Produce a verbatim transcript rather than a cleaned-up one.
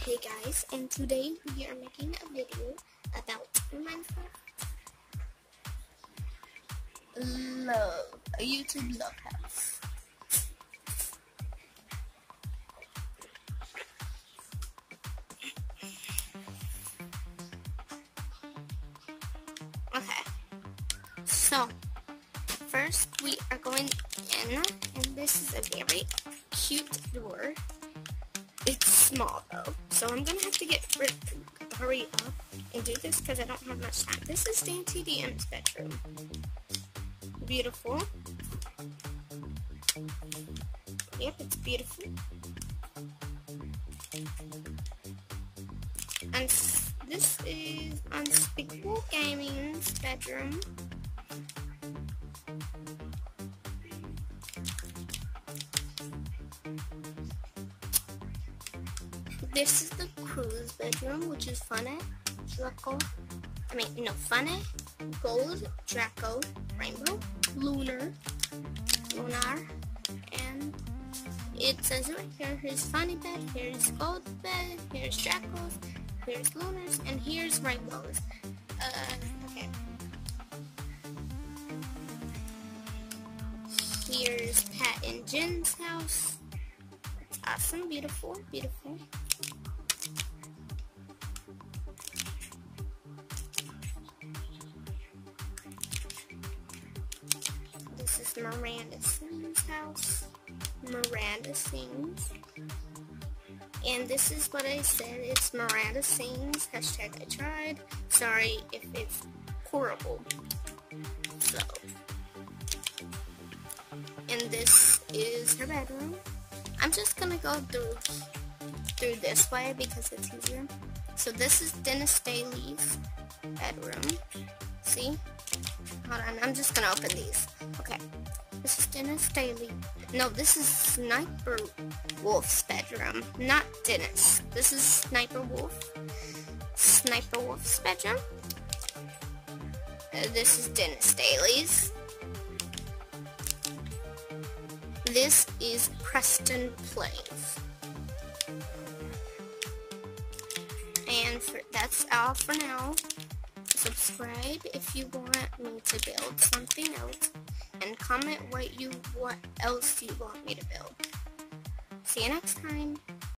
Hey guys, and today we are making a video about Minecraft Love, a YouTube love house. Okay, so first we are going in, and this is a very cute door. It's small though, so I'm gonna have to get hurry up and do this because I don't have much time. This is Dan T D M's bedroom. Beautiful. Yep, it's beautiful. And this is Unspeakable Gaming's bedroom. This is the crew's bedroom, which is Funny, Draco, I mean, no, Funny, Gold, Draco, Rainbow, Lunar, Lunar, and it says it right here, here's Funny bed, here's Gold bed, here's Draco's, here's Lunar's, and here's Rainbow's. Uh, okay. Here's Pat and Jen's house. It's awesome, beautiful, beautiful. This is Miranda Sings' house. Miranda Sings. And this is what I said. It's Miranda Sings. Hashtag I tried. Sorry if it's horrible. So. And this is her bedroom. I'm just gonna go through through this way because it's easier. So this is Dennis Staley's bedroom. See? Hold on, I'm just gonna open these. Okay, this is Dennis Staley. No, this is Sniper Wolf's bedroom, not Dennis. This is Sniper Wolf. Sniper Wolf's bedroom. Uh, this is Dennis Staley's. This is Preston Plays. And for, that's all for now. Subscribe if you want me to build something else, and comment what you what else you want me to build. See you next time.